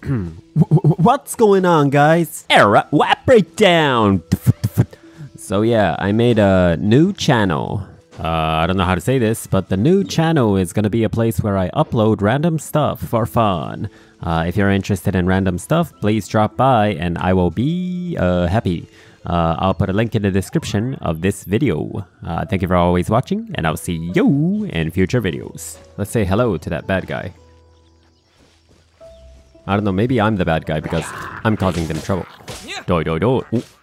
What's going on, guys? Era Web Breakdown! So yeah, I made a new channel. I don't know how to say this, but the new channel is gonna be a place where I upload random stuff for fun. If you're interested in random stuff, please drop by and I will be happy. I'll put a link in the description of this video. Thank you for always watching, and I'll see you in future videos. Let's say hello to that bad guy. I don't know, maybe I'm the bad guy because I'm causing them trouble. Doi doi doi. Ooh.